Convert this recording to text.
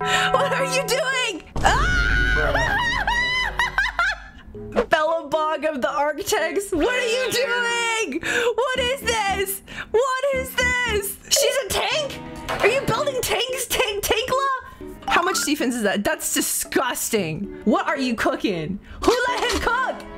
What are you doing? Ah! Fellow bog of the Architects, what are you doing? What is this? What is this? She's a tank? Are you building tanks, Tankla? How much defense is that? That's disgusting. What are you cooking? Who let him cook?